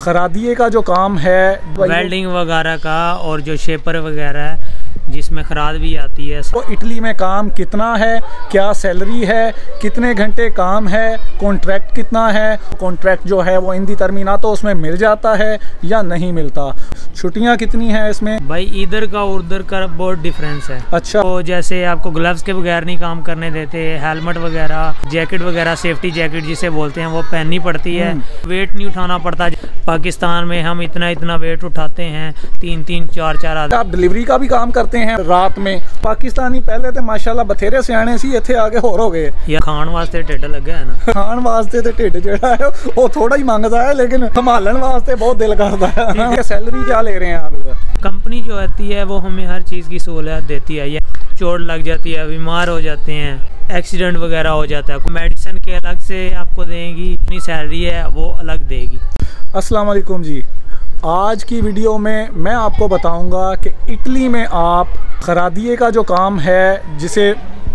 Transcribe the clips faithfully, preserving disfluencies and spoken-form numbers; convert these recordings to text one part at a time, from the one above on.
खरादिये का जो काम है, वेल्डिंग वगैरह का, और जो शेपर वगैरह है जिसमें खराद भी आती है। तो इटली में काम कितना है, क्या सैलरी है, कितने घंटे काम है, कॉन्ट्रैक्ट कितना है, कॉन्ट्रैक्ट जो है वो इंदी तरमीनातो उसमें मिल जाता है या नहीं मिलता, छुट्टियां कितनी हैं इसमें? भाई इधर का और उधर का बहुत डिफरेंस है। अच्छा, तो जैसे आपको ग्लव्स के बगैर नहीं काम करने देते, हेलमेट वगैरह, जैकेट वगैरह, सेफ्टी जैकेट जिसे बोलते हैं वो पहननी पड़ती है, वेट नहीं उठाना पड़ता। पाकिस्तान में हम इतना इतना वेट उठाते हैं, तीन तीन चार चार आदमी। आप डिलीवरी का भी काम करते हैं रात में? पाकिस्तानी पहले तो माशाल्लाह बथेरे सियाने सी, इत्थे आगे होर हो गए। या खान वास्ते ढिड लगे है ना, खान वास्ते तो ढिड जेड़ा है वो थोड़ा ही मंगता है, लेकिन संभालन वास्ते बहुत दिल करता है। सैलरी क्या ले रहे हैं आप? कंपनी जो आती है वो हमें हर चीज़ की सहूलियत देती है। या चोट लग जाती है, बीमार हो जाते हैं, एक्सीडेंट वगैरह हो जाता है, मेडिसिन के अलग से आपको देंगी, अपनी सैलरी है वो अलग देगी। अस्सलाम वालेकुम जी, आज की वीडियो में मैं आपको बताऊंगा कि इटली में आप खरादिये का जो काम है, जिसे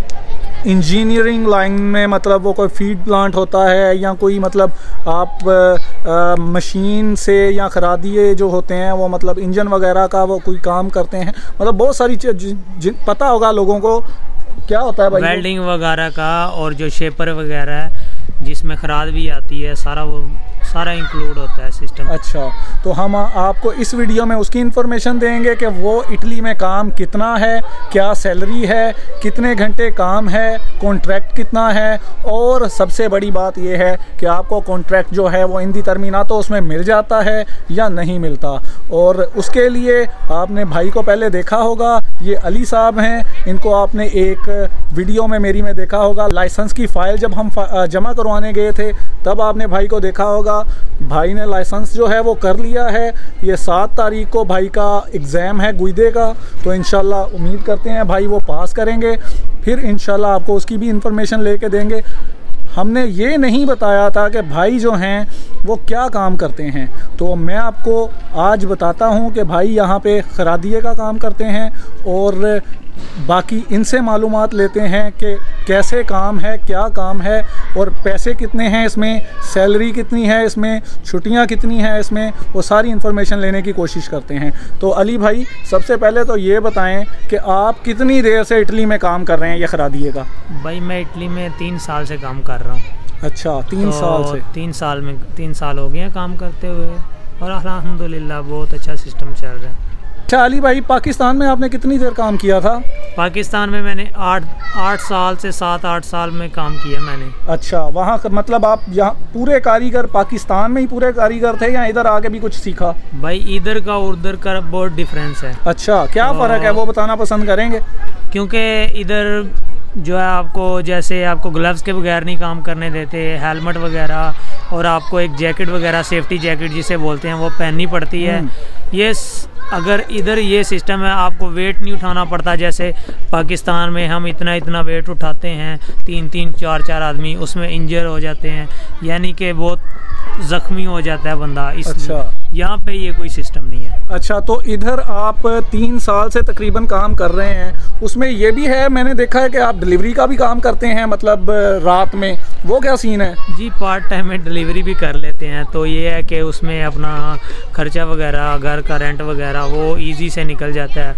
इंजीनियरिंग लाइन में मतलब वो कोई फीड प्लांट होता है या कोई मतलब आप आ, मशीन से या खरादिये जो होते हैं वो मतलब इंजन वगैरह का वो कोई काम करते हैं, मतलब बहुत सारी चीज़ पता होगा लोगों को क्या होता है भाई। वेल्डिंग वगैरह का, और जो शेपर वगैरह है जिसमें खराद भी आती है, सारा वो सारा इंक्लूड होता है सिस्टम। अच्छा, तो हम आपको इस वीडियो में उसकी इन्फॉर्मेशन देंगे कि वो इटली में काम कितना है, क्या सैलरी है, कितने घंटे काम है, कॉन्ट्रैक्ट कितना है, और सबसे बड़ी बात यह है कि आपको कॉन्ट्रैक्ट जो है वो इंदी तरमीनातो उसमें मिल जाता है या नहीं मिलता। और उसके लिए आपने भाई को पहले देखा होगा, ये अली साहब हैं, इनको आपने एक वीडियो में मेरी में देखा होगा। लाइसेंस की फ़ाइल जब हम जमा करवाने गए थे तब आपने भाई को देखा होगा। भाई ने लाइसेंस जो है वो कर लिया है। ये सात तारीख को भाई का एग्ज़ाम है गुइदे का, तो इंशाल्लाह उम्मीद करते हैं भाई वो पास करेंगे। फिर इंशाल्लाह आपको उसकी भी इंफॉर्मेशन लेके देंगे। हमने ये नहीं बताया था कि भाई जो हैं वो क्या काम करते हैं, तो मैं आपको आज बताता हूं कि भाई यहाँ पे खरादिये का काम करते हैं, और बाकी इनसे मालूमात लेते हैं कि कैसे काम है, क्या काम है, और पैसे कितने हैं इसमें, सैलरी कितनी है इसमें, छुट्टियां कितनी हैं इसमें, वो सारी इन्फॉर्मेशन लेने की कोशिश करते हैं। तो अली भाई, सबसे पहले तो ये बताएं कि आप कितनी देर से इटली में काम कर रहे हैं ये खरादिये का? भाई मैं इटली में तीन साल से काम कर रहा हूँ। अच्छा, तीन तो साल से? तीन साल में तीन साल हो गए हैं काम करते हुए, और अल्हम्दुलिल्लाह बहुत अच्छा सिस्टम चल रहा है। अच्छा अली भाई, पाकिस्तान में आपने कितनी देर काम किया था? पाकिस्तान में मैंने आठ आठ साल से सात आठ साल में काम किया मैंने। अच्छा, वहाँ मतलब आप यहाँ पूरे कारीगर पाकिस्तान में ही पूरे कारीगर थे या इधर आके भी कुछ सीखा? भाई इधर का और उधर का बहुत डिफरेंस है। अच्छा, क्या तो, फ़र्क है वो बताना पसंद करेंगे? क्योंकि इधर जो है आपको जैसे आपको ग्लव्स के बगैर नहीं काम करने देते, हेलमेट वगैरह, और आपको एक जैकेट वगैरह, सेफ्टी जैकेट जिसे बोलते हैं वो पहननी पड़ती है। ये अगर इधर ये सिस्टम है, आपको वेट नहीं उठाना पड़ता। जैसे पाकिस्तान में हम इतना इतना वेट उठाते हैं, तीन तीन चार चार आदमी, उसमें इंजर हो जाते हैं, यानी कि बहुत ज़ख्मी हो जाता है बंदा। इस अच्छा, यहाँ पे ये कोई सिस्टम नहीं है। अच्छा, तो इधर आप तीन साल से तकरीबन काम कर रहे हैं, उसमें ये भी है, मैंने देखा है कि आप डिलीवरी का भी काम करते हैं, मतलब रात में, वो क्या सीन है? जी, पार्ट टाइम में डिलीवरी भी कर लेते हैं। तो ये है कि उसमें अपना खर्चा वगैरह, घर का रेंट वगैरह वो इजी से निकल जाता है,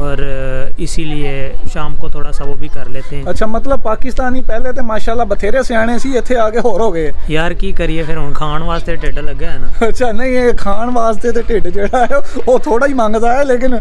और इसीलिए शाम को थोड़ा सा वो भी कर लेते हैं। अच्छा, मतलब पाकिस्तानी पहले तो माशाल्लाह बथेरे सियाने सी, इत्थे आगे होर हो गए यार, की करिए फिर, हम खान वास्ते ढिड लगे है ना। अच्छा, नहीं, ये खान वास्ते तो ढिड जेड़ा है वो थोड़ा ही मंगता है, लेकिन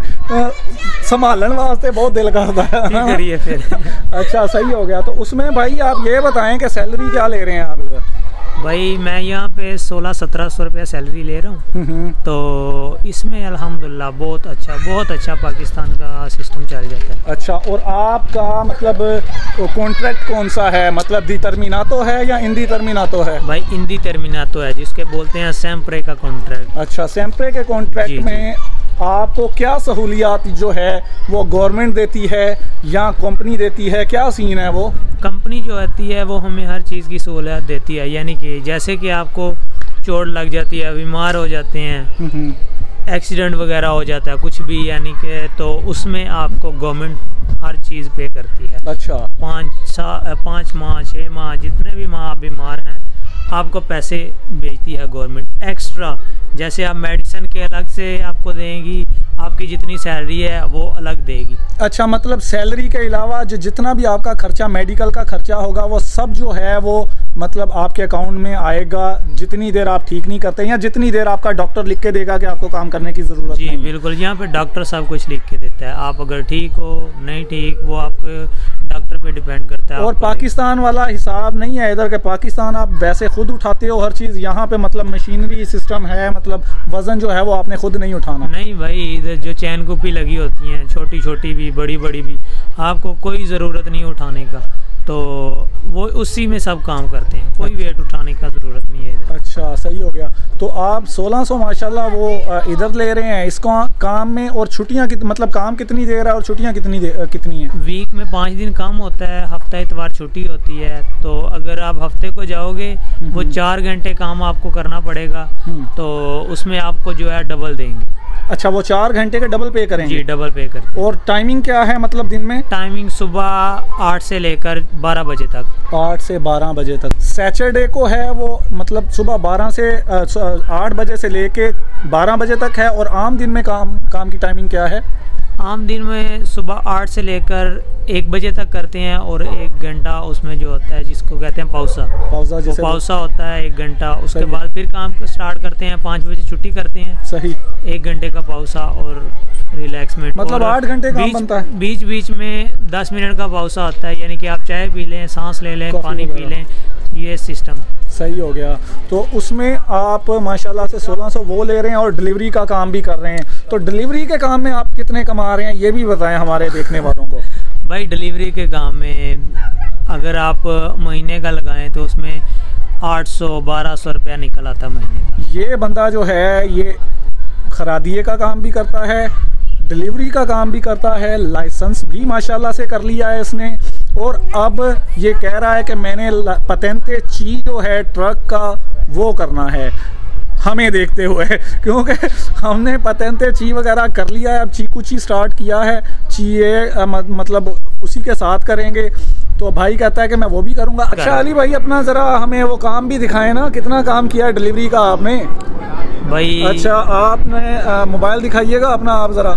संभालन वास्ते बहुत दिल करता है। की करिए फिर। अच्छा, सही हो गया। तो उसमें भाई आप ये बताएं कि सैलरी क्या ले रहे हैं आप इधर? भाई मैं यहाँ पे सोलह सत्रह सौ रुपया सैलरी ले रहा हूँ। तो इसमें अल्हम्दुलिल्लाह बहुत अच्छा बहुत अच्छा पाकिस्तान का सिस्टम चल जाता है। अच्छा, और आपका मतलब कॉन्ट्रैक्ट कौन सा है, मतलब दी तरमीनातो है या इंदी तरमीनातो है? भाई इंदी तरमीनातो है, जिसके बोलते हैं सैम्प्रे का कॉन्ट्रैक्ट। अच्छा, सैम्प्रे के कॉन्ट्रैक्ट में आपको क्या सहूलियात जो है वो गवर्नमेंट देती है या कंपनी देती है, क्या सीन है वो? कंपनी जो आती है वो हमें हर चीज़ की सहूलियत देती है, यानी कि जैसे कि आपको चोट लग जाती है, बीमार हो जाते हैं, एक्सीडेंट वगैरह हो जाता है कुछ भी, यानी कि तो उसमें आपको गवर्नमेंट हर चीज़ पे करती है। अच्छा, पाँच सा पाँच माह छः माह जितने भी माह आप बीमार हैं आपको पैसे भेजती है गवर्नमेंट एक्स्ट्रा। जैसे आप मेडिसिन के अलग से आपको देंगी, आपकी जितनी सैलरी है वो अलग देगी। अच्छा, मतलब सैलरी के अलावा जो जितना भी आपका खर्चा, मेडिकल का खर्चा होगा, वो सब जो है वो मतलब आपके अकाउंट में आएगा जितनी देर आप ठीक नहीं करते, या जितनी देर आपका डॉक्टर लिख के देगा कि आपको काम करने की ज़रूरत जी नहीं। बिल्कुल, यहाँ पे डॉक्टर सब कुछ लिख के देता है। आप अगर ठीक हो नहीं ठीक, वो आपके डॉक्टर पे डिपेंड करता है। और पाकिस्तान वाला हिसाब नहीं है इधर के। पाकिस्तान आप वैसे खुद उठाते हो हर चीज़, यहाँ पे मतलब मशीनरी सिस्टम है, मतलब वज़न जो है वो आपने खुद नहीं उठाना। नहीं भाई, इधर जो चैन कुपी लगी होती हैं, छोटी छोटी भी बड़ी बड़ी भी, आपको कोई ज़रूरत नहीं उठाने का, तो वो उसी में सब काम करते हैं, कोई वेट उठाने का ज़रूरत नहीं है इधर। अच्छा, सही हो गया। तो आप सोलह सौ माशाल्लाह वो इधर ले रहे हैं इसको काम में, और छुट्टियां कित मतलब काम कितनी देर है और छुट्टियां कितनी देर कितनी हैं? वीक में पाँच दिन काम होता है, हफ्ता इतवार छुट्टी होती है। तो अगर आप हफ्ते को जाओगे वो चार घंटे काम आपको करना पड़ेगा, तो उसमें आपको जो है डबल देंगे। अच्छा, वो चार घंटे का डबल पे करेंगे? जी, डबल पे करते। और टाइमिंग क्या है मतलब दिन में? टाइमिंग सुबह आठ से लेकर बारह बजे तक। आठ से बारह बजे तक। सैटरडे को है वो मतलब सुबह बारह से आठ बजे से लेके बारह बजे तक है। और आम दिन में काम काम की टाइमिंग क्या है? आम दिन में सुबह आठ से लेकर एक बजे तक करते हैं, और एक घंटा उसमें जो होता है जिसको कहते हैं पाउसा पाउसा जैसे पाउसा होता है एक घंटा। उसके बाद फिर काम स्टार्ट करते हैं, पाँच बजे छुट्टी करते हैं। सही। एक घंटे का पाउसा और रिलैक्समेंट, मतलब आठ घंटे काम बनता है। बीच बीच में दस मिनट का पाउसा होता है, यानी कि आप चाय पी लें, सांस ले लें, पानी पी लें, ये सिस्टम। सही हो गया। तो उसमें आप माशाल्लाह से सोलह सौ वो ले रहे हैं और डिलीवरी का काम भी कर रहे हैं। तो डिलीवरी के काम में आप कितने कमा रहे हैं ये भी बताएं हमारे देखने वालों को। भाई डिलीवरी के काम में अगर आप महीने का लगाएं तो उसमें आठ सौ बारह सौ रुपया निकल आता महीने का। ये बंदा जो है ये खरादिए का काम भी करता है, डिलीवरी का काम भी करता है, लाइसेंस भी माशाल्लाह से कर लिया है इसने, और अब ये कह रहा है कि मैंने पतेंते ची जो है ट्रक का वो करना है हमें देखते हुए, क्योंकि हमने पतेंते ची वगैरह कर लिया है। अब चीकू ची स्टार्ट किया है, चीए मतलब उसी के साथ करेंगे। तो भाई कहता है कि मैं वो भी करूँगा। अच्छा अली भाई, अपना ज़रा हमें वो काम भी दिखाएं ना, कितना काम किया है डिलीवरी का आपने भाई? अच्छा, आपने मोबाइल दिखाइएगा अपना आप ज़रा।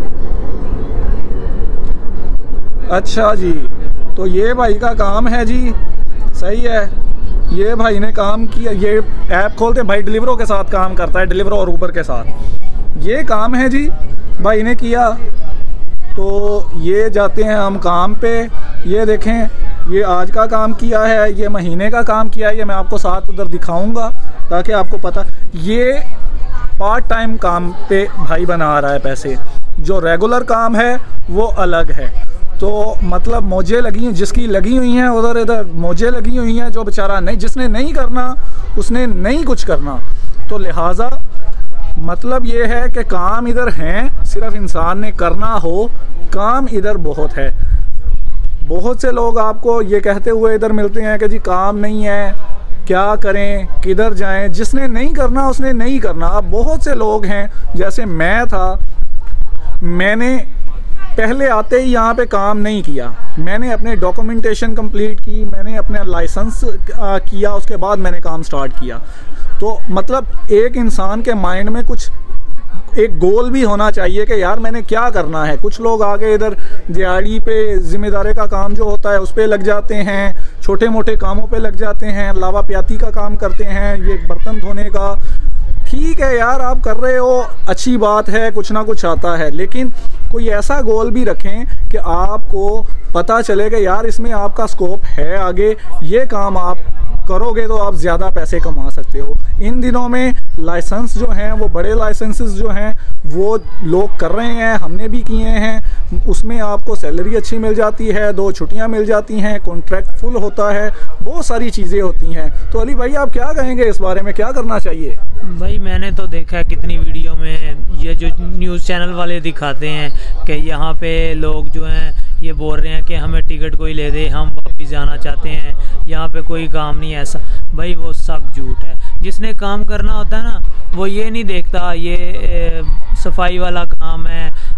अच्छा जी, तो ये भाई का काम है जी, सही है। ये भाई ने काम किया, ये ऐप खोलते भाई डिलीवरों के साथ काम करता है, डिलीवरों और ऊबर के साथ। ये काम है जी, भाई ने किया। तो ये जाते हैं हम काम पे, ये देखें ये आज का काम किया है, ये महीने का काम किया है, ये मैं आपको साथ उधर दिखाऊंगा ताकि आपको पता। ये पार्ट टाइम काम पे भाई बना रहा है पैसे, जो रेगुलर काम है वो अलग है। तो मतलब मौजें लगी, जिसकी लगी हुई हैं उधर इधर मौजें लगी हुई हैं, जो बेचारा नहीं, जिसने नहीं करना उसने नहीं कुछ करना। तो लिहाजा मतलब ये है कि काम इधर हैं, सिर्फ इंसान ने करना हो, काम इधर बहुत है। बहुत से लोग आपको ये कहते हुए इधर मिलते हैं कि जी काम नहीं है, क्या करें, किधर जाएं। जिसने नहीं करना उसने नहीं करना। अब बहुत से लोग हैं, जैसे मैं था, मैंने पहले आते ही यहाँ पे काम नहीं किया, मैंने अपने डॉक्यूमेंटेशन कंप्लीट की, मैंने अपना लाइसेंस किया, उसके बाद मैंने काम स्टार्ट किया। तो मतलब एक इंसान के माइंड में कुछ एक गोल भी होना चाहिए कि यार मैंने क्या करना है। कुछ लोग आगे इधर दिहाड़ी पे जिम्मेदारी का काम जो होता है उस पर लग जाते हैं, छोटे मोटे कामों पे लग जाते हैं, लावा प्याती का काम करते हैं, ये बर्तन धोने का। ठीक है यार, आप कर रहे हो, अच्छी बात है, कुछ ना कुछ आता है, लेकिन कोई ऐसा गोल भी रखें कि आपको पता चले कि यार इसमें आपका स्कोप है आगे, ये काम आप करोगे तो आप ज़्यादा पैसे कमा सकते हो। इन दिनों में लाइसेंस जो हैं वो बड़े लाइसेंसेस जो हैं वो लोग कर रहे हैं, हमने भी किए हैं। उसमें आपको सैलरी अच्छी मिल जाती है, दो छुट्टियां मिल जाती हैं, कॉन्ट्रैक्ट फुल होता है, बहुत सारी चीज़ें होती हैं। तो अली भाई आप क्या कहेंगे इस बारे में, क्या करना चाहिए? भाई मैंने तो देखा है कितनी वीडियो में ये जो न्यूज़ चैनल वाले दिखाते हैं कि यहाँ पे लोग जो हैं ये बोल रहे हैं कि हमें टिकट कोई ले दे, हम वापस जाना चाहते हैं, यहाँ पे कोई काम नहीं है। ऐसा भाई वो सब झूठ है। जिसने काम करना होता है ना वो ये नहीं देखता ये ए, सफाई वाला काम है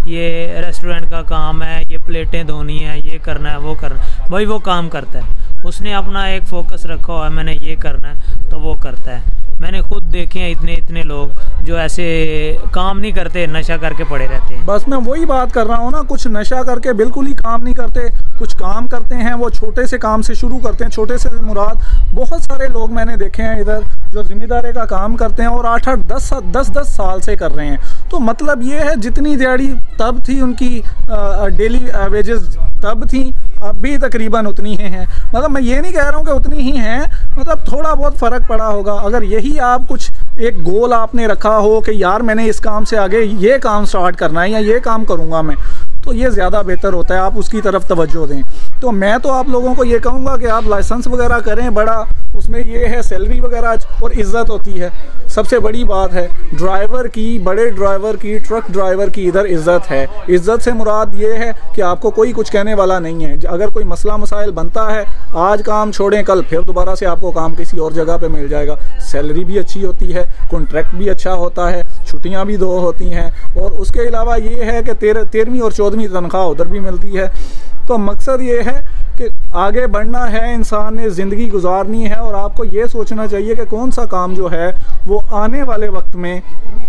ये रेस्टोरेंट का काम है, ये प्लेटें धोनी है, ये करना है, वो करना है, भाई वो काम करता है। उसने अपना एक फोकस रखा हुआ है, मैंने ये करना है, तो वो करता है। मैंने खुद देखे हैं इतने इतने लोग जो ऐसे काम नहीं करते, नशा करके पड़े रहते हैं। बस मैं वही बात कर रहा हूँ ना, कुछ नशा करके बिल्कुल ही काम नहीं करते, कुछ काम करते हैं, वो छोटे से काम से शुरू करते हैं। छोटे से मुराद बहुत सारे लोग मैंने देखे हैं इधर जो ज़िम्मेदारी का काम करते हैं और आठ आठ दस दस दस साल से कर रहे हैं। तो मतलब ये है, जितनी दिहाड़ी तब थी उनकी डेली वेजेस तब थी, अभी तकरीबन उतनी ही हैं। मतलब मैं ये नहीं कह रहा हूँ कि उतनी ही हैं, मतलब थोड़ा बहुत फ़र्क पड़ा होगा। अगर यही आप कुछ एक गोल आपने रखा हो कि यार मैंने इस काम से आगे ये काम स्टार्ट करना है या ये काम करूँगा मैं, तो ये ज़्यादा बेहतर होता है, आप उसकी तरफ तवज्जो दें। तो मैं तो आप लोगों को ये कहूँगा कि आप लाइसेंस वगैरह करें बड़ा, उसमें ये है सैलरी वगैरह और इज़्ज़त होती है, सबसे बड़ी बात है। ड्राइवर की, बड़े ड्राइवर की, ट्रक ड्राइवर की इधर इज़्ज़त है। इज़्ज़त से मुराद ये है कि आपको कोई कुछ कहने वाला नहीं है। अगर कोई मसला मसाइल बनता है, आज काम छोड़ें, कल फिर दोबारा से आपको काम किसी और जगह पे मिल जाएगा। सैलरी भी अच्छी होती है, कॉन्ट्रैक्ट भी अच्छा होता है, छुट्टियाँ भी दो होती हैं, और उसके अलावा ये है कि तेरह तेरहवीं और चौदहवीं तनख्वाह उधर भी मिलती है। तो मकसद ये है कि आगे बढ़ना है, इंसान ने ज़िंदगी गुजारनी है, और आपको ये सोचना चाहिए कि कौन सा काम जो है वो आने वाले वक्त में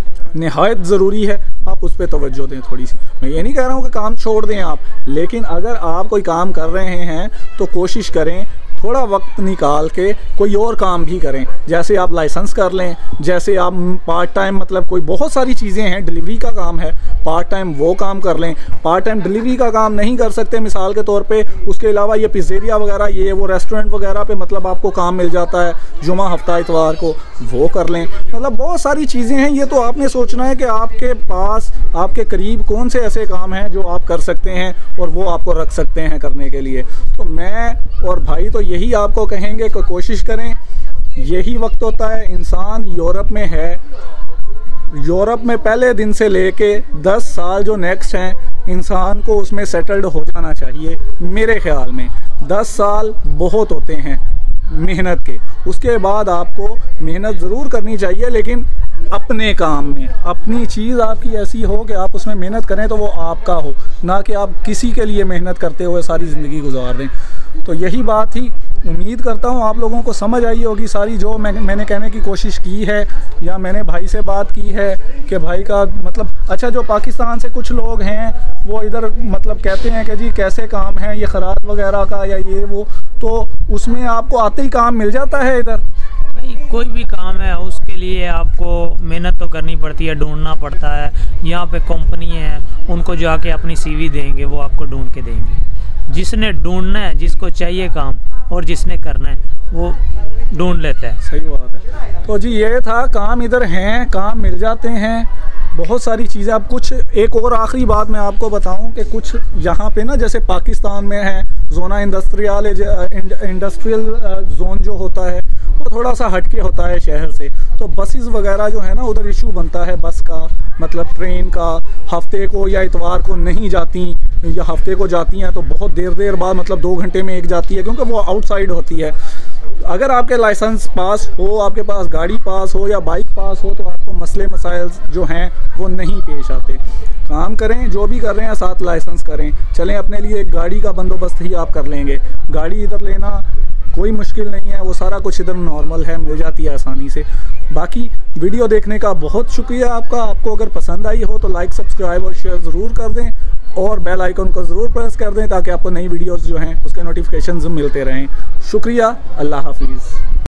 निहायत ज़रूरी है, आप उस पर तवज्जो दें थोड़ी सी। मैं ये नहीं कह रहा हूँ कि काम छोड़ दें आप, लेकिन अगर आप कोई काम कर रहे हैं तो कोशिश करें थोड़ा वक्त निकाल के कोई और काम भी करें। जैसे आप लाइसेंस कर लें, जैसे आप पार्ट टाइम, मतलब कोई बहुत सारी चीज़ें हैं, डिलीवरी का काम है, पार्ट टाइम वो काम कर लें। पार्ट टाइम डिलीवरी का काम नहीं कर सकते मिसाल के तौर पे, उसके अलावा ये पिज़्ज़ेरिया वगैरह, ये वो रेस्टोरेंट वगैरह पे मतलब आपको काम मिल जाता है जुमा हफ्ता इतवार को, वो कर लें। मतलब बहुत सारी चीज़ें हैं। ये तो आपने सोचना है कि आपके पास, आपके करीब कौन से ऐसे काम हैं जो आप कर सकते हैं और वो आपको रख सकते हैं करने के लिए। तो मैं और भाई तो यही आपको कहेंगे कि कोशिश करें। यही वक्त होता है, इंसान यूरोप में है, यूरोप में पहले दिन से लेके दस साल जो नेक्स्ट हैं, इंसान को उसमें सेटल्ड हो जाना चाहिए। मेरे ख्याल में दस साल बहुत होते हैं मेहनत के। उसके बाद आपको मेहनत ज़रूर करनी चाहिए, लेकिन अपने काम में, अपनी चीज़ आपकी ऐसी हो कि आप उसमें मेहनत करें तो वो आपका हो, ना कि आप किसी के लिए मेहनत करते हुए सारी ज़िंदगी गुजार दें। तो यही बात थी। उम्मीद करता हूँ आप लोगों को समझ आई होगी सारी जो मैं, मैंने कहने की कोशिश की है, या मैंने भाई से बात की है कि भाई का मतलब, अच्छा जो पाकिस्तान से कुछ लोग हैं वो इधर मतलब कहते हैं कि जी कैसे काम है ये खराब वगैरह का या ये वो, तो उसमें आपको आते ही काम मिल जाता है इधर। भाई कोई भी काम है उसके लिए आपको मेहनत तो करनी पड़ती है, ढूंढना पड़ता है। यहाँ पे कंपनी है, उनको जाके अपनी सीवी देंगे, वो आपको ढूंढ के देंगे। जिसने ढूंढना है, जिसको चाहिए काम और जिसने करना है वो ढूंढ लेता है। सही बात है। तो जी ये था, काम इधर हैं, काम मिल जाते हैं, बहुत सारी चीज़ें। अब कुछ एक और आखिरी बात मैं आपको बताऊं कि कुछ यहाँ पे ना, जैसे पाकिस्तान में है जोना इंडस्ट्रियल इंडस्ट्रियल जोन जो होता है वो थोड़ा सा हटके होता है शहर से। तो बसेस वगैरह जो है ना, उधर इशू बनता है बस का, मतलब ट्रेन का, हफ्ते को या इतवार को नहीं जाती, या हफ्ते को जाती हैं तो बहुत देर देर बाद, मतलब दो घंटे में एक जाती है, क्योंकि वो आउटसाइड होती है। अगर आपके लाइसेंस पास हो, आपके पास गाड़ी पास हो या बाइक पास हो, तो आपको मसले मसाइल जो हैं वो नहीं पेश आते। काम करें, जो भी कर रहे हैं साथ लाइसेंस करें, चलें, अपने लिए एक गाड़ी का बंदोबस्त ही आप कर लेंगे। गाड़ी इधर लेना कोई मुश्किल नहीं है, वो सारा कुछ इधर नॉर्मल है, मिल जाती है आसानी से। बाकी वीडियो देखने का बहुत शुक्रिया आपका। आपको अगर पसंद आई हो तो लाइक, सब्सक्राइब और शेयर ज़रूर कर दें, और बेल आइकन को ज़रूर प्रेस कर दें ताकि आपको नई वीडियोस जो हैं उसके नोटिफिकेशंस मिलते रहें। शुक्रिया, अल्लाह हाफिज़।